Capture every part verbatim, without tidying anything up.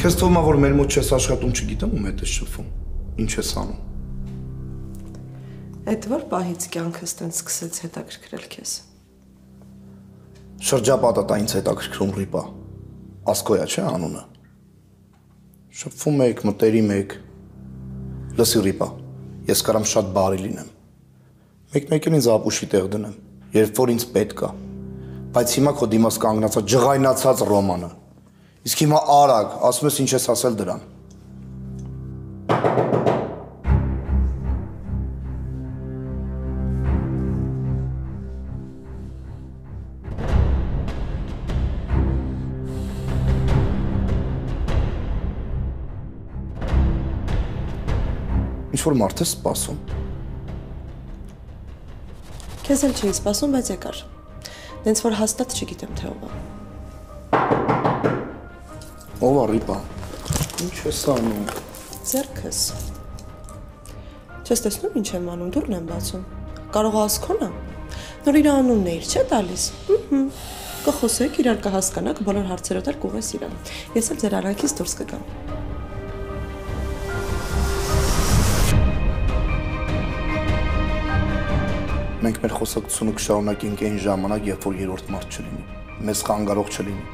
Քեզ թվում է, որ մեր մոտ չես աշխատում, չգիտեմ ում հետ ես շփվում։ Ինչ ես անում։ Այդ որ պահից կյանքս տենց սկսեց հետաքրքրել քեզ։ Շրջապատը տա ինձ հետաքրքրում ռիպա։ Ասկոյա չէ անունը։ Շփվում եք, մտերիմ եք։ Լսի ռիպա, ես կարամ շատ բարի լինեմ։ Մեկ-մեկ ինձ ապուշի տեղ դնեմ, երբ որ ինձ պետք է։ Բայց հիմա քո դիմաց կանգնածա ջղայնացած Ռոմանը։ Իսկ հիմա արագ, ասում ես ինչ ես ասել դրան։ Ինչ-որ մարդ ես սպասում։ Քեզ էլ չէի սպասում, բայց եկար։ Դենց որ հաստատ չգիտեմ, թե ով է։ Ով է ռիպա։ Ինչ ես անում։ Ձեռքս։ Չես տեսնում ինչ եմ անում, դուրն եմ բացում։ Կարող է Ասկոն է։ Նոր իր անունն է իր, չէ՞ տալիս։ Ահա։ Կխոսեք, իրար կհասկանաք, բոլոր հարցերդ էլ կուղես իրան։ Ես էլ ձեր արանքից դուրս կգամ։ Մենք մեր խոսակցությունը կշարունակենք այն ժամանակ, երբ որ երրորդ մարդ չլինի, մեզ խանգարող չլինի։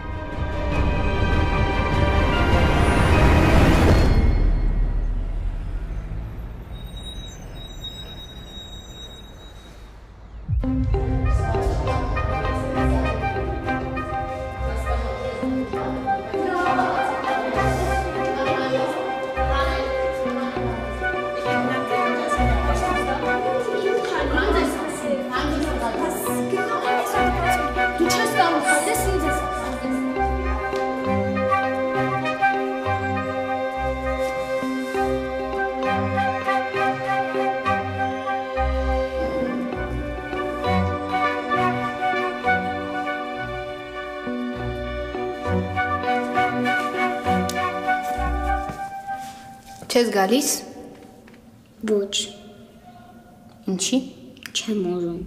Չես գալիս։ Ոչ։ Ինչի։ Չեմ ուզում։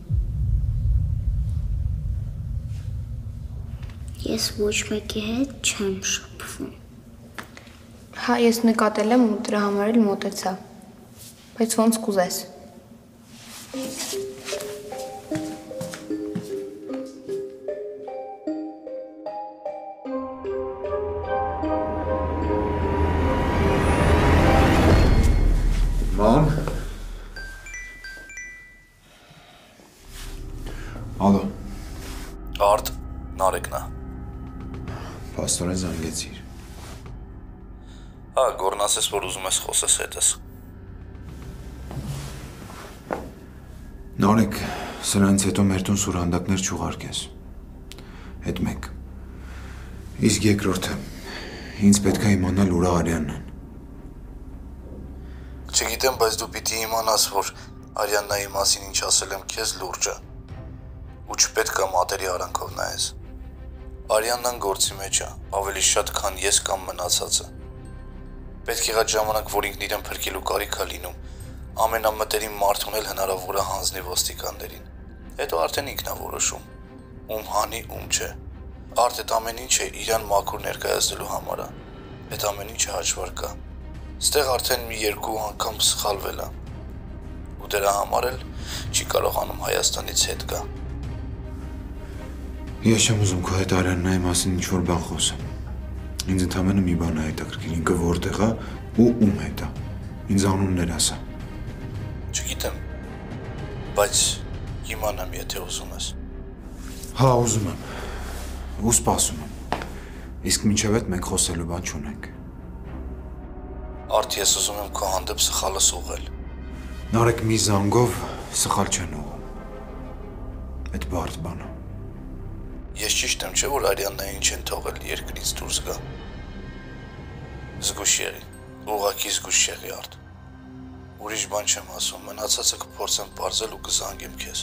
Ես ոչ մեկի հետ չեմ շփվում։ Հա, ես նկատել եմ ու դրա համար էլ մոտեցա։ Բայց ոնց կուզես։ Ման։ Ալո։ Արդ, Նարեկն է։ Պաստորեն զանգեցիր։ Հա, գորն ասես, որ ուզում ես խոսես հետս։ Նարեկ, սրանից հետո մեր տուն սուրհանդակներ չուղարկես։ Հետ մեկ։ Իսկ երկրորդը, ինձ պետք է իմանալ ուրա Արյանն են։ Չգիտեմ, բայց դու պիտի իմանաս, որ Արյաննայի մասին ինչ ասել եմ քեզ լուրջը։ Ու չպետք է մատերի արանքով նայես։ Արյաննան գործի մեջ է, ավելի շատ, քան ես կամ մնացածը։ Պետք եղած ժամանակ, որ ինքն իրեն փրկելու կարիք է լինում, ամենամտերիմ մարդուն էլ հնարավոր է հանձնի ոստիկաններին։ Հետո արդեն ինքն է որոշում, ում հանի, ում չէ։ Արդ այդ ամեն ինչը իրան մաքուր ներկայացնելու համար է։ Այդ ամեն ինչը հաշվար կա։ Ստեղ արդեն մի երկու անգամ սխալվել է։ Ու դրա համար էլ չի կարողանում Հայաստանից հետ գա։ Ես չեմ ուզում քո հետ Արյաննայի մասին ինչ-որ բան խոսեմ։ Ինձ ընդամենը մի բան է հետաքրքիր, ինքը որտեղ է ու ում հետ է։ Ինձ անուններ ասա։ Չգիտեմ, բայց իմանամ, եթե ուզում ես։ Հա, ուզում եմ։ Ու սպասում եմ։ Իսկ մինչև այդ մենք խոսելու բան չունենք։ Արդ ես ուզում եմ քո հանդեպ սխալս ուղղել։ Նարեկ, մի զանգով սխալ չեն ուղղում։ Այդ բարդ բան է։ Ես ճիշտ եմ, չէ՞ որ Արյաննային չեն թողել երկրից դուրս գա։ Զգուշ եղի, ուղղակի զգուշ եղի Արդ։ Ուրիշ բան չեմ ասում, մնացածը կփորձեմ պարզել ու կզանգեմ քեզ։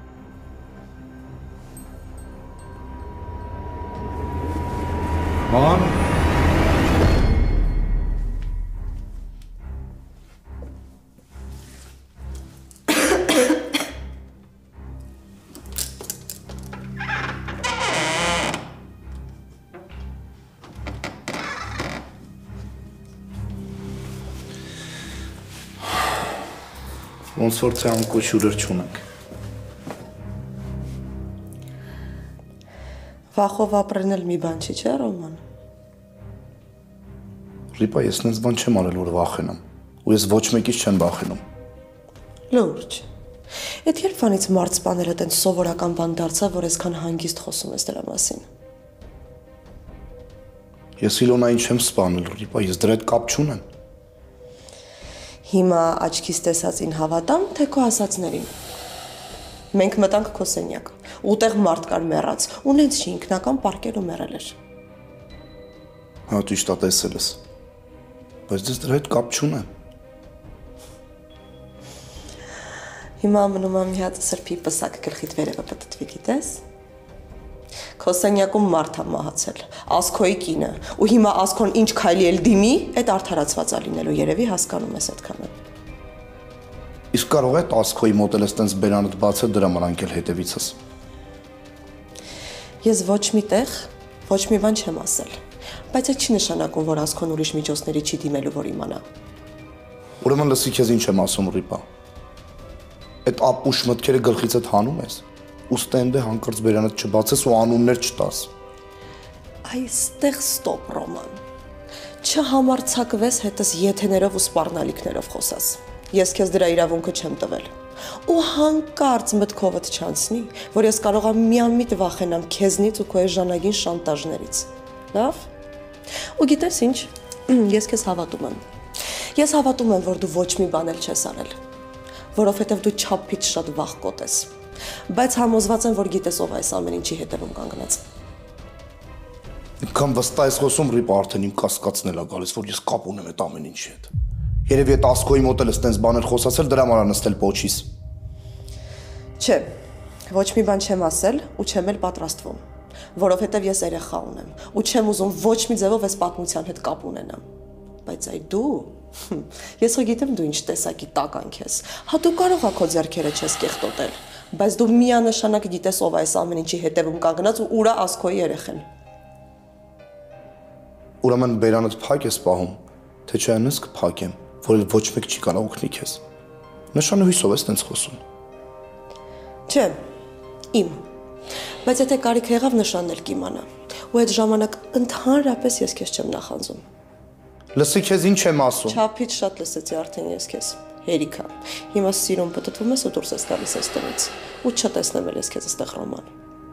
Ման։ Ոնց որ ցանկու շուրեր չունենք։ Վախով ապրեն էլ մի բան չի, չէ՞ Ռոման։ Ռիպա, ես նենց բան չեմ արել, որ վախենամ։ Ու ես ոչ մեկից չեմ վախենում։ Լուրջ։ Այդ երբ վանից մարդ սպանելը տենց սովորական բան դարձավ, որ այսքան հանգիստ խոսում ես դրա մասին։ Ես Իլոնային չեմ սպանել, Ռիպա, ես դրա հետ կապ չունեմ։ Հիմա աչքիս տեսածին հավատամ, թե քո ասածներին։ Մենք մտանք քո սենյակ, ուտեղ մարդ կար մեռած, ու նենց չի ինքնական պարկել ու մեռել էր։ Հա, ճիշտ է տեսել ես։ Բայց ես դրա հետ կապ չունեմ։ Հիմա մնում եմ մի հատ սրբի պսակ գլխիդ վերևը պտտվի, գիտես։ Քո սենյակում մարդ ա մահացել, Ասքոյի կինը, ու հիմա Ասքոն ինչ քայլի էլ դիմի, այդ արդարացված ա լինելու, երևի հասկանում ես այդքանը։ Իսկ կարող է Ասքոյի մոտ էլ էս բերանդ բացել դրա մրանքել հետևիցս։ Ես ոչ մի տեղ, ոչ մի բան չեմ ասել, բայց այդ չի նշանակում, որ Ասքոն ուրիշ միջոցների չի դիմելու, որ իմանա։ Ուրեմն լսի քեզ ինչ եմ ասում, Ռիպա։ Այդ ապուշ մտքերը գլխից հետ հանում ես։ Ու ստենդը հանկարծ բերանդ չբացես ու անուններ չտաս։ Այստեղ ստոպ, Ռոման։ Չհամարցակվես հետս եթեներով ու սպառնալիքներով խոսաս։ Ես քեզ դրա իրավունքը չեմ տվել։ Ու հանկարծ մտքովդ չանցնի, որ ես կարող եմ միամիտ վախենամ քեզնից ու քո էժանագին շանտաժներից։ Լավ։ Ու գիտես ինչ, ես քեզ հավատում եմ։ Ես հավատում եմ, որ դու ոչ մի բան էլ չես արել, որովհետև դու չափից շատ վախկոտ ես։ Բայց համոզված եմ, որ գիտես ով այս ամեն ինչի հետևում կանգնած։ Ինչքան վստահ ես խոսում, Ռիպա, արդեն իմ կասկածն էլ է գալիս, որ ես կապ ունեմ այդ ամեն ինչի հետ։ Երևի այդ Ասքոյի մոտ էլ ես տենց բաներ խոսացել, դրա համար նստել պոչիս։ Չէ, ոչ մի բան չեմ ասել ու չեմ էլ պատրաստվում, որովհետև ես երեխա ունեմ ու չեմ ուզում ոչ մի ձևով այս պատմության հետ կապ ունենամ։ Բայց այ դու, ես հո գիտեմ դու ինչ տեսակի տական ես։ Հա դու կարող ա քո ձեռքերը չես կեղտոտել, բայց դու միանշանակ գիտես ով այս ամեն ինչի հետևում կանգնած ու ուրա Ասքոյի երեխեն։ Ուրեմն բերանդ փակ ես պահում, թե չէ այնս կփակեմ, որ ոչ մեկ չի կարող օգնի քեզ։ Նշանահույսով ես տենց խոսում։ Չէ, իմ։ Բայց եթե կարիք եղավ նշանն էլ կիմանա, ու այդ ժամանակ ընդհանրապես ես քեզ չեմ նախանձում։ Լսի քեզ ինչ եմ ասում։ Չափից շատ լսեցի արդեն ես քեզ։ Հերիքա։ Հիմա սիրուն պտտվում ես ու դուրս ես գալիս այստեղից։ Ու չտեսնեմ էլ ես քեզ այստեղ Ռոման։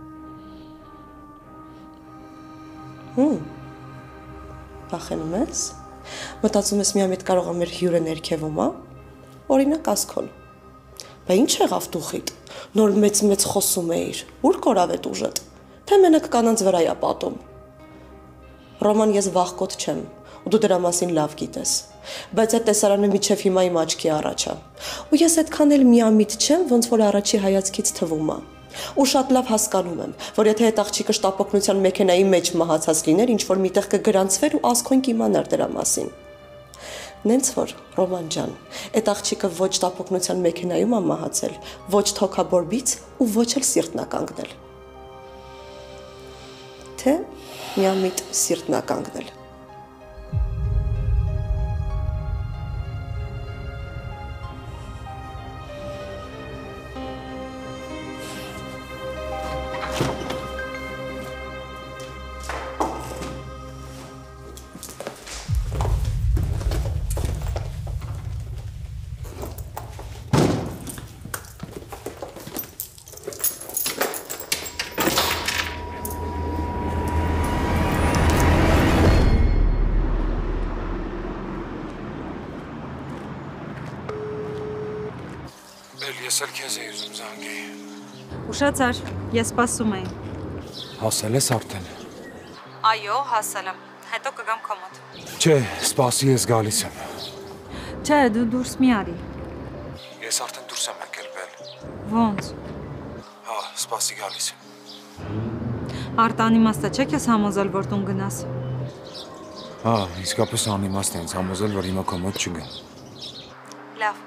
Հմ։ Վախենում ես։ Մտածում ես միամիտ կարող ա մեր հյուրը ներքևում, հա։ Օրինակ Ասքոն։ Բա ինչ եղավ դուխիդ։ Նոր մեծ-մեծ խոսում էիր։ Ուր կորավ այդ ուժդ։ Թե մենակ կանանց վրա է պատում։ Ռոման, ես վախկոտ չեմ, ու դու դրա մասին լավ գիտես։ Բայց այդ տեսարանը միջև հիմա իմ աչքի առաջ է։ Ու ես այդքան էլ միամիտ չեմ, ոնց որ առաջի հայացքից թվում է։ Ու շատ լավ հասկանում եմ, որ եթե այդ աղջիկը շտապօգնության մեքենայի մեջ մահացած լիներ, ինչ որ միտեղ կգրանցվեր ու Ասքոն կիմանար դրա մասին։ Նենց որ, Ռոման ջան, այդ աղջիկը ոչ շտապօգնության մեքենայում է մահացել, ոչ թոքաբորբից ու ոչ էլ սիրտնականգնել։ Թե միամիտ սիրտնականգնել։ Ես էլ քեզ էի ուզում զանգեի։ Ուշացար, ես սպասում էի։ Հասել ես արդեն։ Այո, հասել եմ։ Հետո կգամ քո մոտ։ Չէ, սպասի, ես գալիս եմ։ Չէ, դու դուրս մի արի։ Ես արդեն դուրս եմ եկել բել։ Ոնց։ Հա, սպասի գալիս եմ։ Արտանիմաստը չէ քեզ համոզել, որ տուն գնաս։ Հա, իսկապես անիմաստ է ինձ համոզել, որ հիմա քո մոտ չգամ։ Լավ։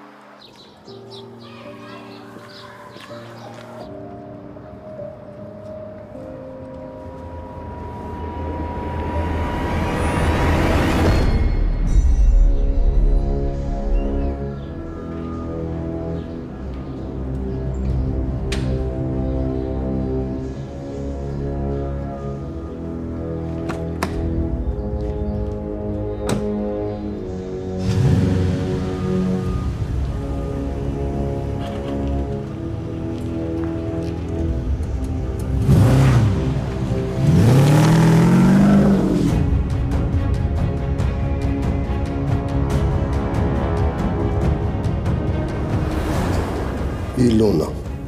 Իլոնա։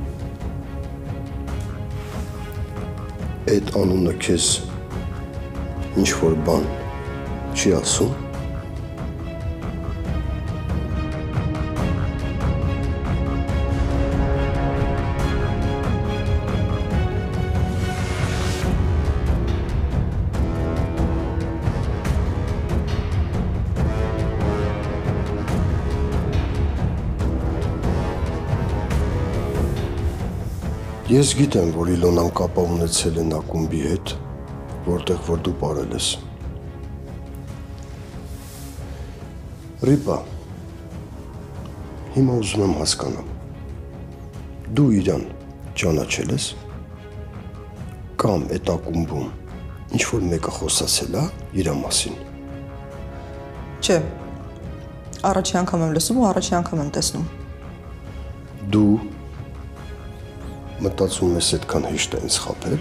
Այդ անունը քեզ ինչ-որ բան չի ասում։ Ես գիտեմ, որ Իլոնան կապա ունեցել են ակումբի հետ, որտեղ որ դու ապրել ես։ Ռիպա, հիմա ուզում եմ հասկանամ։ Դու իրան ճանաչել ես կամ այդ ակումբում ինչ-որ մեկը խոսացել է իրա մասին։ Չէ, առաջի անգամ եմ լսում ու առաջի անգամ եմ տեսնում։ Դու մտածում ես այդքան հեշտ է ինձ խաբել։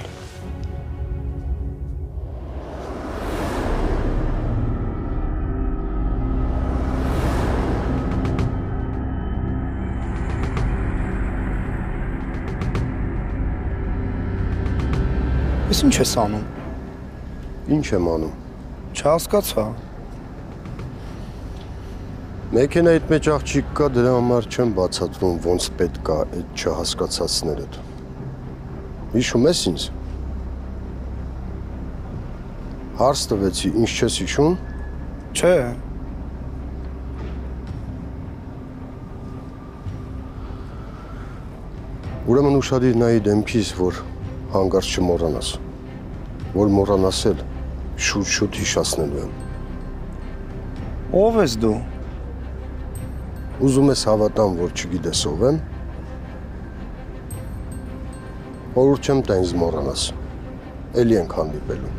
Ես ինչ ես անում։ Ինչ եմ անում։ Չհասկացա։ Մեքենայի մեջ աղջիկ կա, դրա համար չեմ բացատրում ոնց պետք է այդ չհասկացածներդ։ Հիշում ես ինձ։ Հարց տվեցի, ինչ չես հիշում։ Չէ։ Ուրեմն ուշադիր նայի դեմքիս, որ հանկարծ չմոռանաս, որ մոռանաս էլ շուտ-շուտ հիշացնելու եմ։ Ո՞վ ես դու։ Ուզում ես հավատամ, որ չգիտես ով եմ։ Խորհուրդ չեմ տա ինձ մոռանաս։ Էլի ենք հանդիպելու։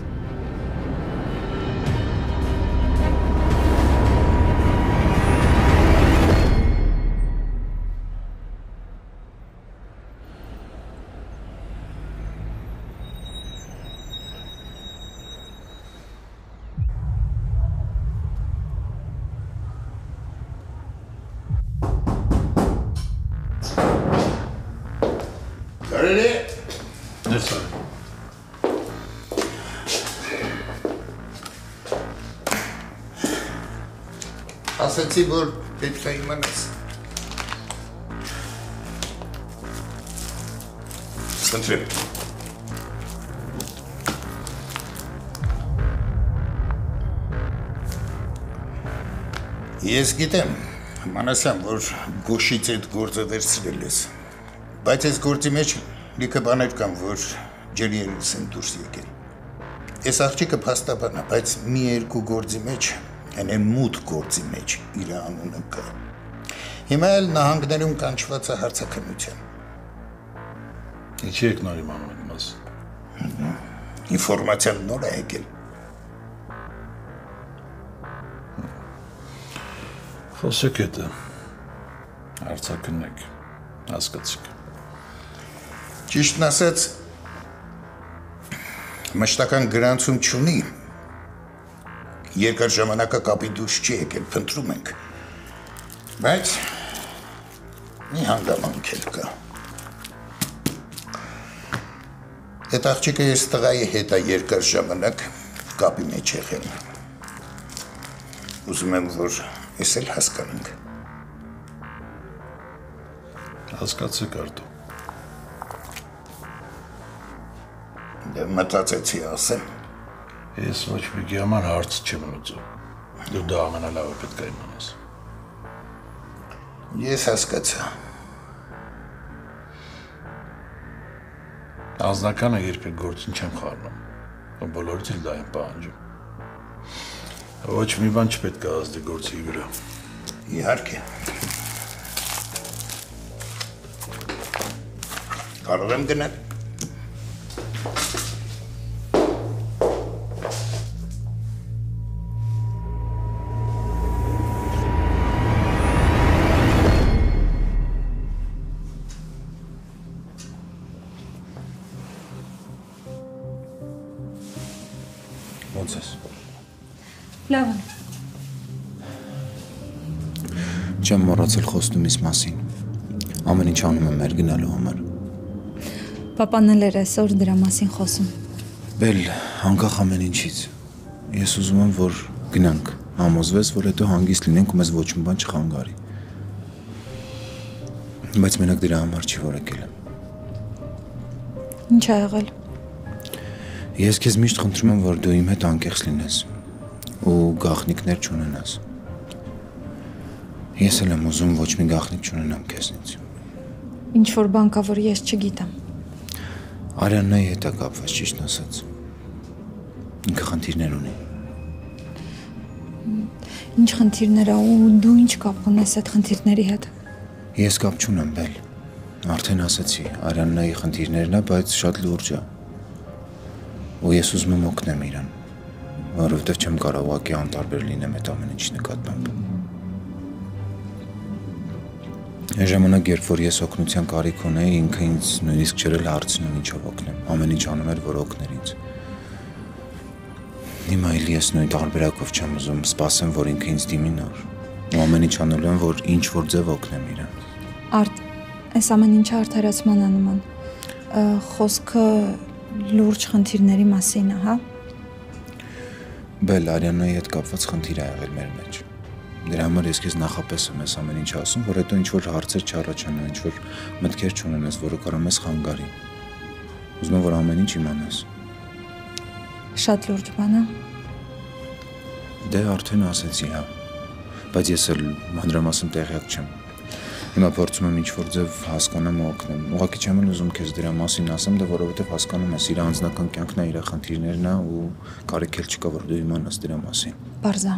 Ասացի, որ պետք է իմանաս։ Խնդրեմ։ Ես գիտեմ, Մանասյան, որ Գոշից այդ գործը վերցրել ես, բայց այս գործի մեջ լիքը բաներ կան, որ ջրիելուց են դուրս եկել։ Այս աղջիկը փաստաբան է, բայց մի երկու գործի մեջ Հենե մութ գործի մեջ իր անունը կա։ Հիմա էլ նահանգներում կանչված է հարցաքննության։ Ինչի եք նոր իմանում այդ մասը։ Ինֆորմացիան նոր է եկել։ Խոսեք հետը, հարցաքննեք, հասկացեք։ Ճիշտն ասած, մշտական գրանցում չունի, երկար ժամանակը կապի դուրս չի եկել, փնտրում ենք, բայց մի հանգամանք էլ կա։ Այդ աղջիկը ես տղայի հետ է երկար ժամանակ կապի մեջ եղել։ Ուզում եմ, որ ես էլ հասկանանք։ Հասկացեք արդու։ Դե մտածեցի ասեմ։ Ես ոչ մեկի համար հարց չեմ լուծում։ Դու դա ամենալավը պետք է իմանաս։ Ես հասկացա։ Անձնականը երբեք գործին չեմ խառնում, բոլորից էլ դա եմ պահանջում։ Ոչ մի բան չպետք է ազդի գործի վրա։ Իհարկե։ Կարող եմ գնալ։ Ոնց ես։ Լավ եմ։ Չեմ մոռացել խոստումից մասին։ Ամեն ինչ անում եմ մեր գնալու համար։ Պապան էլ էր այսօր դրա մասին խոսում։ Բել, անկախ ամեն ինչից։ Ես ուզում եմ, որ գնանք, համոզվես, որ հետո հանգիստ լինենք ու մեզ ոչ մի բան չխանգարի։ Բայց մենակ դրա համար չի որ եկել եմ։ Ինչ ա եղել։ Ես քեզ միշտ խնդրում եմ, որ դու իմ հետ անկեղծ լինես ու գաղտնիքներ չունենաս։ Ես էլ եմ ուզում ոչ մի գաղտնիք չունենամ քեզնից։ Ինչ որ բան կա, որ ես չգիտեմ։ Արյաննայի հետ է կապված, ճիշտ ասած։ Ինքը խնդիրներ ունի։ Ինչ խնդիրներ ա ու դու ինչ կապ ունես այդ խնդիրների հետ։ Ես կապ չունեմ, Բել։ Արդեն ասացի, Արյաննայի խնդիրներն է, բայց շատ լուրջ է։ Ու ես ուզում եմ օգնեմ իրան, որովհետև չեմ կարող ուղղակի անտարբեր լինեմ այդ ամեն ինչի նկատմամբ։ Այն ժամանակ, երբ որ ես օգնության կարիք ունեի, ինքը ինձ նույնիսկ չէր էլ հարցնում ինչով օգնեմ, ամեն ինչ անում էր, որ օգներ ինձ։ Հիմա էլ ես նույն տարբերակով չեմ ուզում, սպասեմ, որ ինքը ինձ դիմի նոր։ Ու ամեն ինչ անելու եմ, որ ինչ որ ձև օգնեմ իրան։ Արդ, այս ամեն ինչը արդարացման է նման։ Խոսքը լուրջ խնդիրների մասին է, հա։ Բել, Արյաննայի հետ կապված խնդիր ա եղել մեր մեջ։ Դրա համար ես քեզ նախապես եմ այս ամեն ինչ ասում, որ հետո ինչ որ հարցեր չառաջանան, ինչ որ մտքեր չունենաս, որը կարող մեզ խանգարի։ Ուզում եմ, որ ամեն ինչ իմանաս։ Շատ լուրջ բան է։ Դե արդեն ասեցի, հա։ Բայց ես էլ մանրամասն տեղյակ չեմ։ Հիմա փորձում եմ ինչ որ ձև հասկանամ ու օգնեմ։ Ուղղակի չեմ ուզում քեզ դրա մասին ասեմ, դե որովհետև հասկանում ես, իր անձնական կյանքն է, իր խնդիրներն է ու կարիք էլ չկա, որ դու իմանաս դրա մասին։ Բարձա։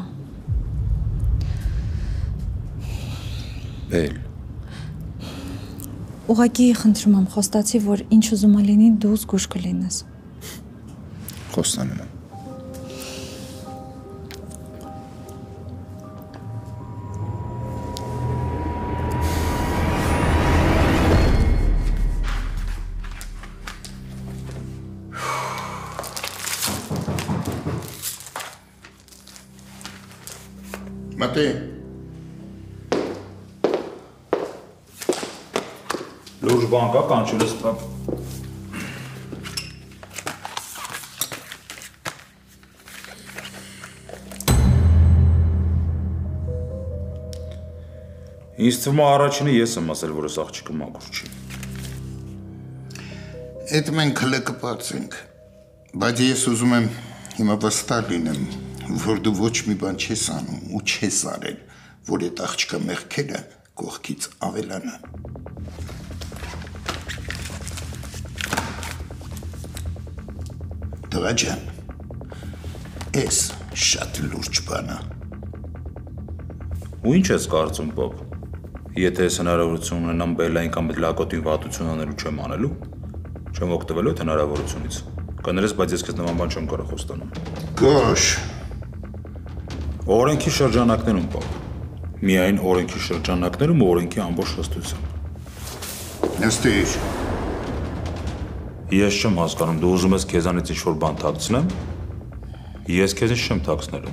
Բել։ Ուղղակի խնդրում եմ, խոստացի, որ ինչ ուզում ա լինի, դու զգույշ կլինես։ Խոստանում եմ։ Մատե։ Լուրջ բան կա, կանչել ես պապ։ Ինձ թվում է առաջինը ես եմ ասել, որ այս աղջիկը մաքուր չի։ Այդ մենք հլը կպարծենք, բայց ես ուզում եմ հիմա վստահ լինեմ, որ դու ոչ մի բան չես անում ու չես արել, որ այդ աղջիկը մեղքերը կողքից ավելանա։ Տղա ջան, էս շատ լուրջ բան է։ Ու ինչ ես կարծում, պապ։ Եթե ես հնարավորություն ունենամ Բելային կամ լակոտին վատություն անելու չեմ անելու, չեմ օգտվելու այդ հնարավորությունից։ Կներես, բայց ես քեզ նման բան չեմ կարող խոստանում։ Գոհ։ Օրենքի շրջանակներում, պապ։ Միայն օրենքի շրջանակներում ու օրենքի ամբողջ հստությամբ։ Նստիր։ Ես չեմ հասկանում, դու ուզում ես քեզանից ինչ-որ բան թաքցնեմ։ Ես քեզից չեմ թաքցնելու։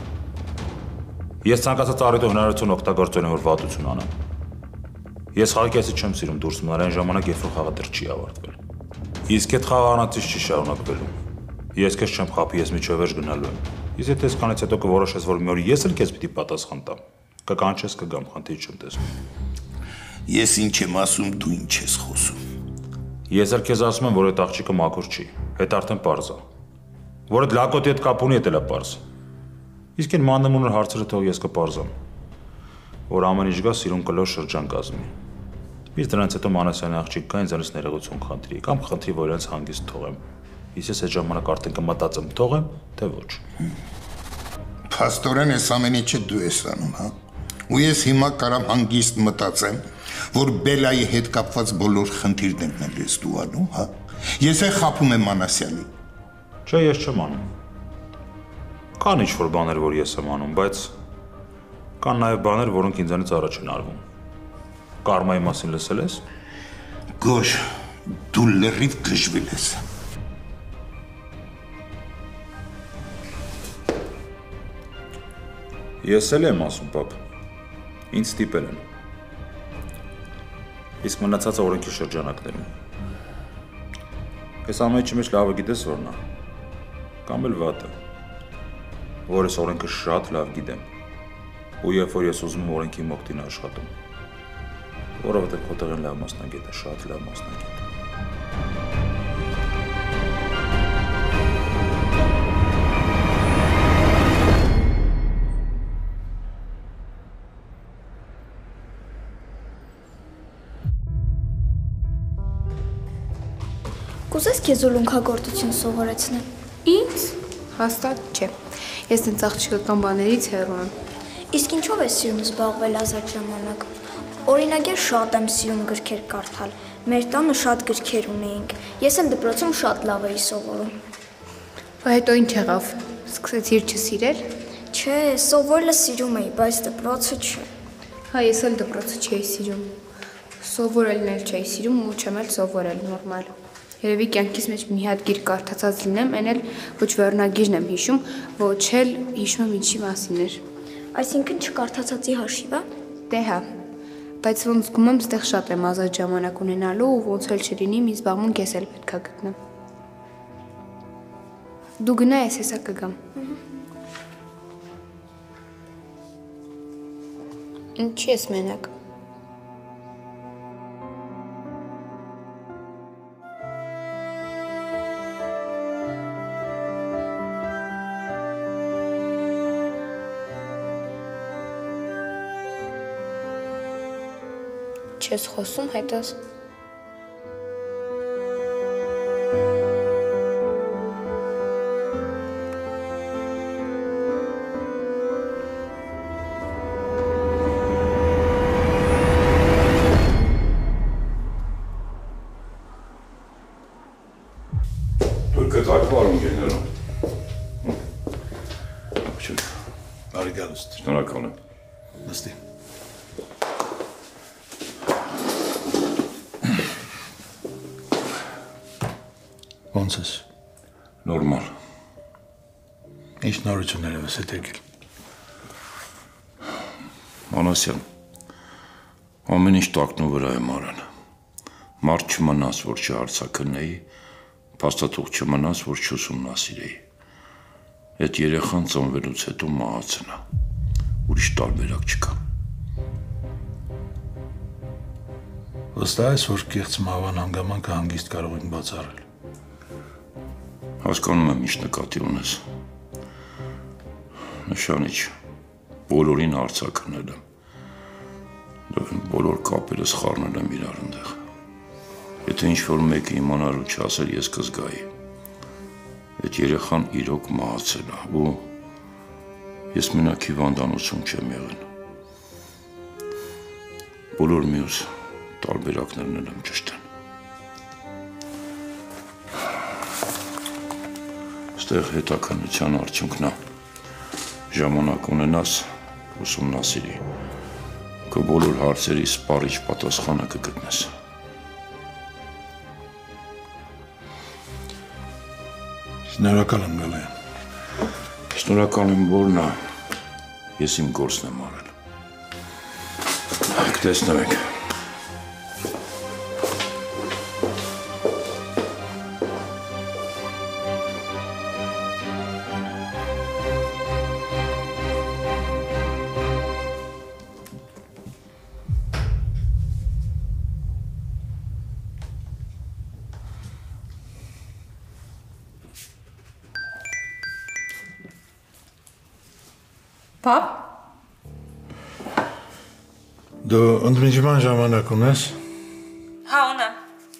Ես ցանկացած առիթով հնարավորություն օգտագործել եմ, որ վատություն անեմ։ Ես խաղի չեմ սիրում դուրս մնալ այն ժամանակ, երբ որ խաղը դեռ չի ավարտվել։ Իսկ այդ խաղը անացից չի շարունակվելու։ Ես քեզ չեմ խաբի, ես միջով վերջ գնալու եմ։ Իսկ եթե այսքանից հետո կորոշես, որ մի օր ես էլ քեզ պիտի պատասխան տամ, կկանչես կգամ, խնդիր չեմ տեսնում։ Ես ինչ եմ ասում, դու ինչ ես խոսում։ Ես էլ քեզ ասում եմ, որ այդ աղջիկը մաքուր չի։ Այդ արդեն պարզ է։ Որ այդ լակոտի հետ կապ ունի, դա էլ է պարզ։ Իսկ այն մանրամունր հարցերը թող ես կպարզեմ։ Որ ամեն ինչ գա սիրուն կլոր շրջան կազմի։ Իսկ դրանից հետո Մանասյանի աղջիկ կա ինձ անից ներողություն խնդրի կամ խնդրի, որ իրենց հանգիստ թողեմ։ Իսկ ես այդ ժամանակ արդեն կմտածեմ թողեմ, թե ոչ։ Փաստորեն այս ամեն ինչը դու ես անում, հա։ Ու ես հիմա կարամ հանգիստ մտածեմ, որ Բելայի հետ կապված բոլոր խնդիրներն եմ ես դու անում, հա։ Ես էլ խաբում եմ Մանասյանի։ Չէ, ես չեմ անում։ Կան ինչ-որ բաներ, որ ես եմ անում, բայց կան նաև բաներ, որոնք ինձանից առաջ են արվում։ Կարմայի մասին լսել ես։ Գոհ, դու լրիվ գժվել ես։ Ես էլ եմ ասում, պապ։ Ինձ ստիպել են։ Իսկ մնացածը օրենքի շրջանակներում։ Այս ամենի մեջ լավը գիտես որն է։ Կամ էլ վատը։ Որ ես օրենքը շատ լավ գիտեմ։ Ու երբ որ ես ուզում եմ օրենքի մոկտին աշխատում։ Որովհետև քո տեղն լավ մասնագետ է, շատ լավ մասնագետ։ Կուզես քեզ ուլունքագործություն սովորեցնեմ։ Ինձ հաստատ չէ։ Ես դեռ աղջիկը կամ բաներից հեռու եմ։ Իսկ ինչով ես սիրում զբաղվել ազատ ժամանակ։ Օրինագեր շատ եմ սիրում գրքեր կարդալ։ Մեր տանը շատ գրքեր ունեինք։ Ես էլ դպրոցում շատ լավ էի սովորում։ Բայց հետո ինչ եղավ։ Սկսեցիր չսիրել։ Չէ, սովորելը սիրում էի, բայց դպրոցը չէ։ Հա, ես էլ դպրոցը չէի սիրում։ Սովորելն էլ չէի սիրում ու չեմ էլ սովորել նորմալ։ Երևի կյանքիս մեջ մի հատ գիր կարդացած լինեմ, այն էլ ոչ վերնագիրն եմ հիշում, ոչ էլ հիշում եմ ինչի մասին էր։ Այսինքն չկարդացածի հաշիվ է։ Դե հա։ Բայց ոնց զգում եմ, ստեղ շատ եմ ազատ ժամանակ ունենալու ու ոնց էլ չլինի, մի զբաղմունք ես էլ պետք է գտնեմ։ Դու գնա, ես հեսա կգամ։ Ինչի ես մենակ։ Չես խոսում հետս։ Только так паром генерал. Արի գալուս։ Շնորհակալ եմ։ Նստի։ Ոնց ես։ Նորմալ։ Ինչ նորություններ ես հետ եկել։ Անասյան, ամեն ինչ տակնու վրա եմ արան։ Մարդ չմնաս, որ չհարցակնեի, փաստաթուղթ չմնաս, որ չուսումնասիրեի։ Այդ երեխան ծնվելուց հետո մահացնա։ Ուրիշ տարբերակ չկա։ Վստահ ես, որ կեղծ մահվան հանգամանքը հանգիստ կարող ենք բացառել։ Հասկանում եմ ինչ նկատի ունես։ Նշանիչ, բոլորին արձակնել եմ։ Բոլոր կապերս խառնել եմ իրար ընդեղ։ Եթե ինչ-որ մեկը իմանար ու չասեր, ես կզգայի։ Այդ երեխան իրոք մահացել է ու ես մենակ հիվանդանոցում չեմ եղել։ Բոլոր մյուս տարբերակներն էլ եմ ճշտել։ Ստեղ հետաքննության արդյունքն է։ Ժամանակ ունենաս, ուսումնասիրի։ Քո բոլոր հարցերի սպառիչ պատասխանը կգտնես։ Շնորհակալ եմ Գալայան։ Շնորհակալ եմ որն է, ես իմ գործն եմ արել։ Կտեսնենք։ Պապ։ Դու ընդմիջման ժամանակ ունես։ Հա, ունեմ։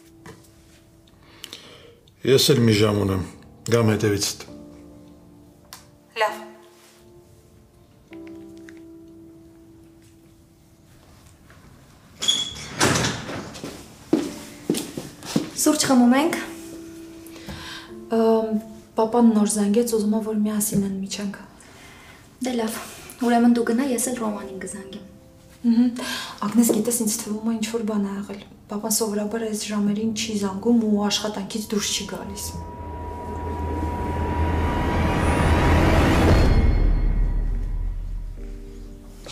Ես էլ մի ժամ ունեմ, գամ հետևիցդ։ Լավ։ Սուրճ խմում ենք։ Պապան նոր զանգեց, ուզում է, որ միասին ընդմիջենք։ Դե լավ, ուրեմն դու գնա, ես էլ Ռոմանին կզանգեմ։ Ագնես, գիտես, ինձ թվում է ինչ-որ բան ա եղել։ Պապան սովորաբար այս ժամերին չի զանգում ու աշխատանքից դուրս չի գալիս։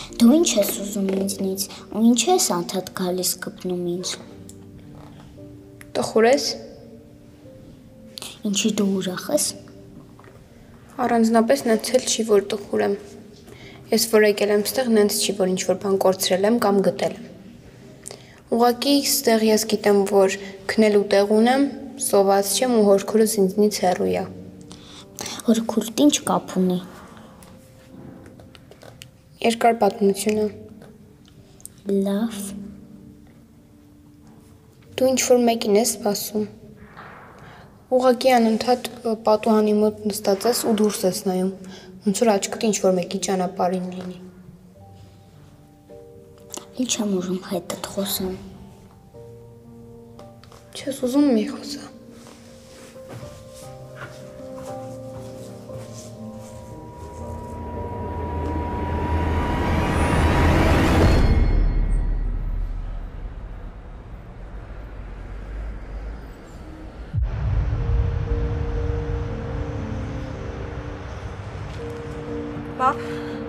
Դու ինչ ես ուզում ինձնից, ու ինչ ես անդադ գալիս կպնում ինձ։ Տխուր ես։ Ինչի դու ուրախ ես։ Առանձնապես նենց էլ չի, որ տխուր եմ։ Ես որ եկել եմ ստեղ, նենց չի, որ ինչ-որ բան կորցրել եմ կամ գտել եմ։ Ուղղակի ստեղ ես գիտեմ, որ քնելու տեղ ունեմ, սոված չեմ ու հորքուրս ինձնից հեռու է։ Հորքուրդ ինչ կապ ունի։ Երկար պատմություն է։ Լավ։ Դու ինչ-որ մեկին ես սպասում։ Ուղղակի անընդհատ պատուհանի մոտ նստած ես ու դուրս ես նայում, ոնց որ աչքդ ինչ-որ մեկի ճանապարհին լինի։ Ինչ եմ ուզում հետդ խոսեմ։ Չես ուզում մի խոսա։ Պապ։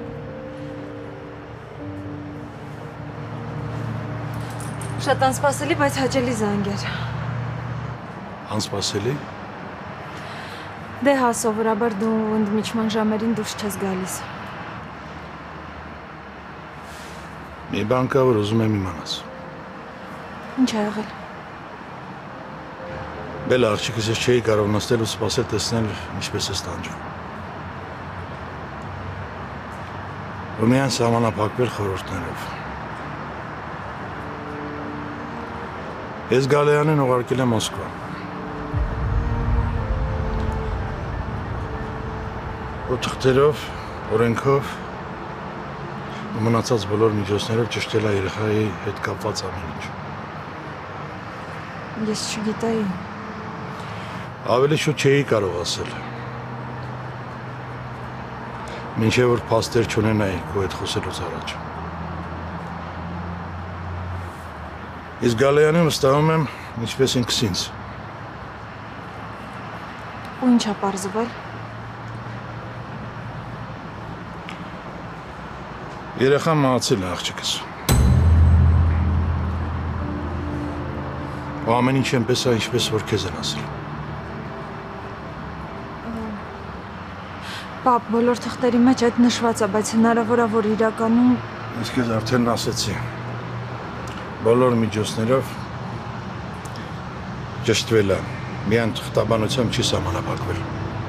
Շատ անսպասելի, բայց հաճելի զանգ էր։ Անսպասելի։ Դե հա, սովորաբար դու ընդմիջման ժամերին դուրս չես գալիս։ Մի բան կա, որ ուզում եմ իմանաս։ Ինչ ա եղել։ Բելա, աղջիկս ես չէի կարող նստել ու սպասել տեսնել ինչպես ես տանջում։ Որ միայն սահմանափակվել խորհուրդներով։ Ես Գալեյանին ուղարկել եմ Մոսկվա։ Ու թղթերով, օրենքով ու մնացած բոլոր միջոցներով ճշտել է երեխայի հետ կապված ամեն ինչ։ Ես չգիտեի։ Ավելի շուտ չէի կարող ասել։ Մինչև որ փաստեր չունենայի քո հետ խոսելուց առաջ։ Ես Գալեյանին վստահում եմ, ինչպես ինքս ինձ։ Ու ինչ ա պարզվել։ Երեխան մահացել է աղջիկս։ Ու ամեն ինչ այնպես է, ինչպես որ քեզ են ասել։ Պապ, բոլոր թղթերի մեջ այդ նշված է, բայց հնարավոր է, որ իրականում… Ես քեզ արդեն ասեցի։ Բոլոր միջոցներով ճշտվել է, միայն թղթաբանությամբ չի սահմանափակվել։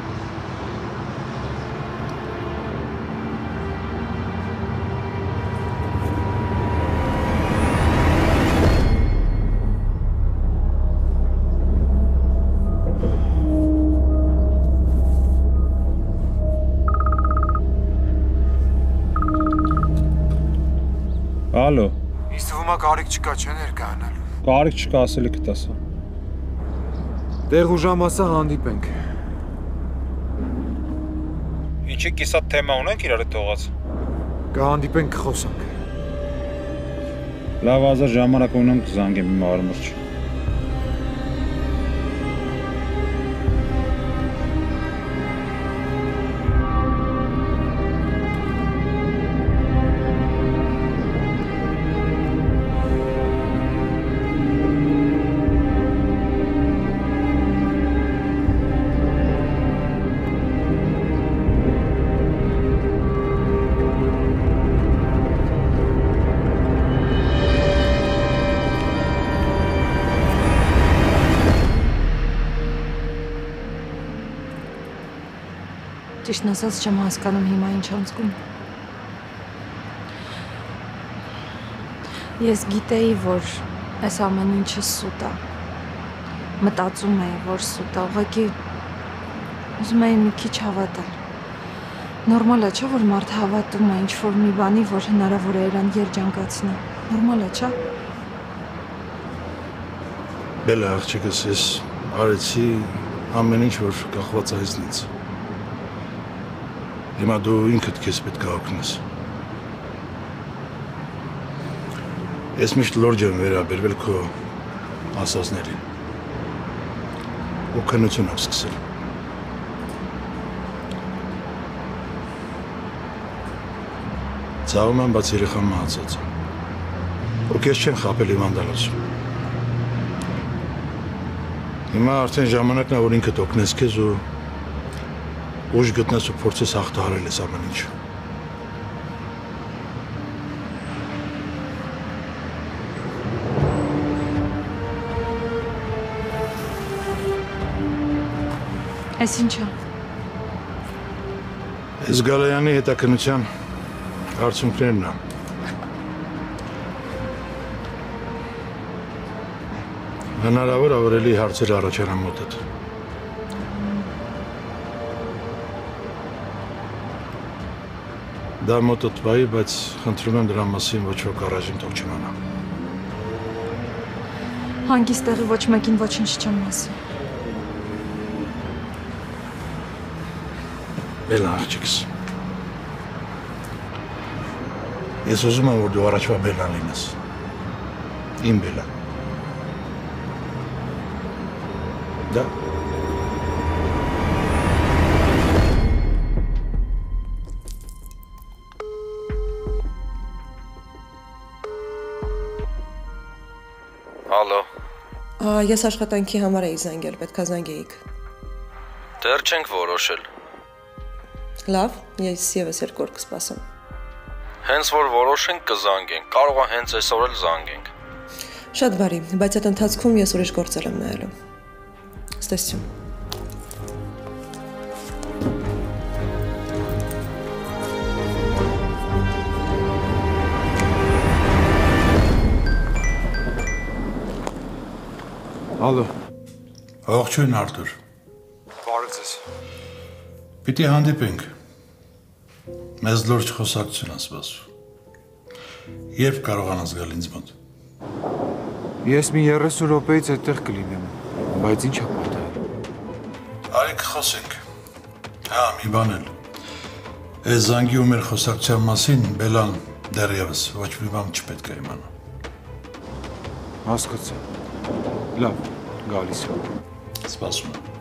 Ալո։ Ինձ թվում է կարիք չկա, չէ՞ ներկայանալու։ Կարիք չկա, ասելի կտասա։ Տեղ ու ժամ ասա հանդիպենք։ Ինչի կիսատ թեմա ունենք իրար հետ թողած։ Կհանդիպենք կխոսանք։ Լավ, ազար ժամանակ ունեմ կզանգեմ իմ արմուրջ։ Ճիշտն ասած չեմ հասկանում հիմա ինչ անցքում։ Ես գիտեի, որ այս ամեն ինչը սուտ է։ Մտածում էի, որ սուտ է, ուղղակի ուզում էի մի քիչ հավատալ։ Նորմալ է, չէ՞ որ մարդը հավատում է ինչ-որ մի բանի, որ հնարավոր է իրան երջանկացնի։ Նորմալ է, չէ՞։ Բելա, աղջիկս, ես արեցի ամեն ինչ, որ կախված է ինձնից։ Հիմա դու ինքդ քեզ պետք է օգնես։ Ես միշտ լուրջ եմ վերաբերվել քո ասածներին։ Ու քննություն եմ սկսել։ Ցավում եմ, բայց երեխան մահացած է։ Ու քեզ չեն խաբել հիվանդանոցում։ Հիմա արդեն ժամանակն է, որ ինքդ օգնես քեզ ու ուժ գտնես ու փորձես հաղթահարել այս ամեն ինչը։ Այս ինչա։ Այս Գալայանի հետաքննության արդյունքներն է։ Հնարավոր ավելի հարցեր առաջանան մոտդ։ Դա մոտդ վայի, բայց խնդրում եմ դրա մասին ոչ ոք առայժմ թող չիմանա։ Հանգիստ տեղի ոչ մեկին ոչինչ չեմ ասի։ Բելա աղջիկս։ Ես ուզում եմ, որ դու առաջվա Բելան լինես։ Իմ Բելան։ Да. Ալո։ Ես աշխատանքի համար էի զանգել, պետք է զանգեիք։ Դեռ չենք որոշել։ Լավ, ես եւս երկու օր կսպասեմ։ Հենց որ որոշենք կզանգենք, կարող է հենց այսօր էլ զանգենք։ Շատ բարի, բայց այդ ընթացքում ես ուրիշ գործեր եմ նայելու։ Ստեսություն։ Ալո։ Ողջույն Արտուր։ Բարև ձեզ։ Պիտի հանդիպենք։ Մեզ լուրջ խոսակցություն է սպասվում։ Երբ կարողանաս գալ ինձ մոտ։ Ես մի երեսուն րոպեից այդտեղ կլինեմ, բայց ինչ է պատահել։ Արի կխոսենք։ Հա, մի բան էլ։ Այս զանգի ու մեր խոսակցության մասին Բելան դեռևս ոչ մի բան չպետք է իմանա։ Հասկացա։ Լավ, գալիս եմ։ Սպասում եմ։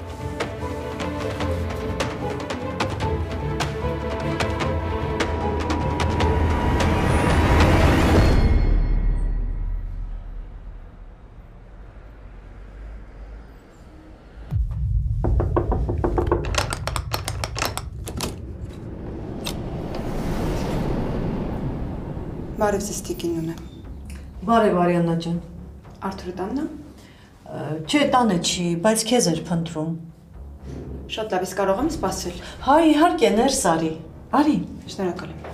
Բարև ձեզ Տիկինունը։ Բարև Արիաննա ջան։ Արթուրը տանն է։ Չէ, տանը չի, բայց քեզ էր փնտրում։ Շատ լավ, ես կարող եմ սպասել։ Հա, իհարկե, ներս արի։ Արի։ Շնորհակալ եմ։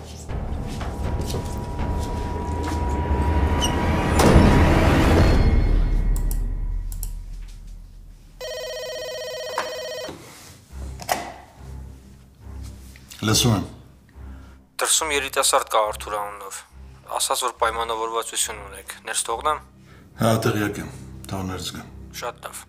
Լսում եմ։ Դրսում երիտասարդ կա Արթուր անունով։ Ասաց, որ պայմանավորվածություն ունեք։ Ներս թողնեմ։ Հա, տեղյակ եմ։ Թող ներս գա։ Շատ լավ։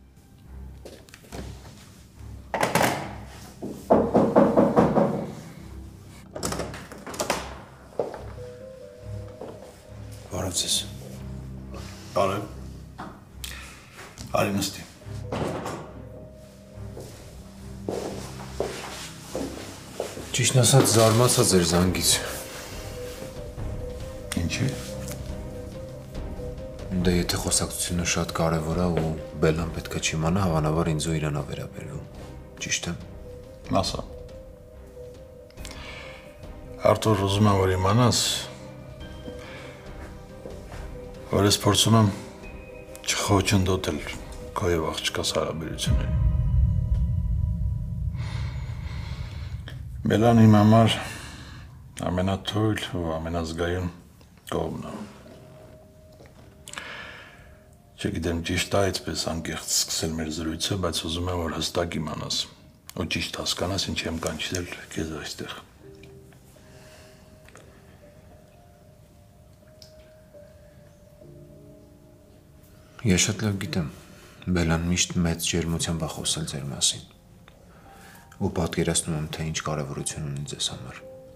Բարև ձեզ։ Բարև։ Արի նստի։ Ճիշտն ասած զարմացա ձեր զանգից։ Ինչի՞։ Դե եթե խոսակցությունը շատ կարևոր է ու Բելան պետք է չիմանա, հավանաբար ինձ ու իրան է վերաբերվում։ Ճիշտ է։ Ասա։ Արտուր, ուզում եմ որ իմանաս, որ ես փորձում եմ չխոչընդոտել քո եւ աղջկաս հարաբերությունները։ Բելան իմ համար ամենաթույլ ու ամենազգայուն կողմն է։ Չգիտեմ ճիշտ է այդպես անկեղծ սկսել մեր զրույցը, բայց ուզում եմ որ հստակ իմանաս ու ճիշտ հասկանաս ինչ եմ կանչել քեզ այստեղ։ Ես շատ լավ գիտեմ, Բելան միշտ մեծ ջերմությամբ է խոսել ձեր մասին ու պատկերացնում եմ, թե ինչ կարևորություն ունի ձեզ համար։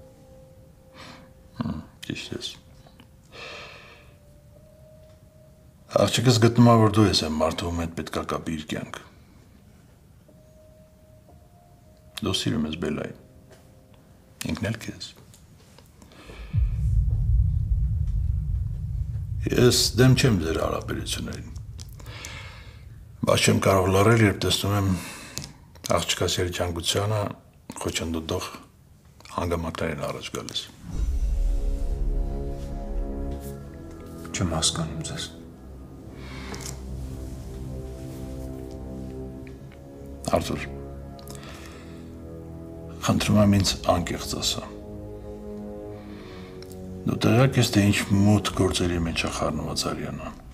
Ճիշտ ես։ Աղջիկս գտնում է, որ դու ես եմ մարդու հետ պետք է կապի իր կյանք։ Դու սիրում ես Բելային։ Ինքն էլ քեզ։ Ես դեմ չեմ ձեր հարաբերություններին։ Բայց չեմ կարող լռել, երբ տեսնում եմ աղջկաս երիչանկությանը խոչընդոտող հանգամանքներին առաջ գալիս։ Չեմ հասկանում ձեզ։ Արթուր, խնդրում եմ ինձ անկեղծ ասա։ Դու տեղյակ ես, թե ինչ մութ գործերի մեջ է խառնված Արիանան։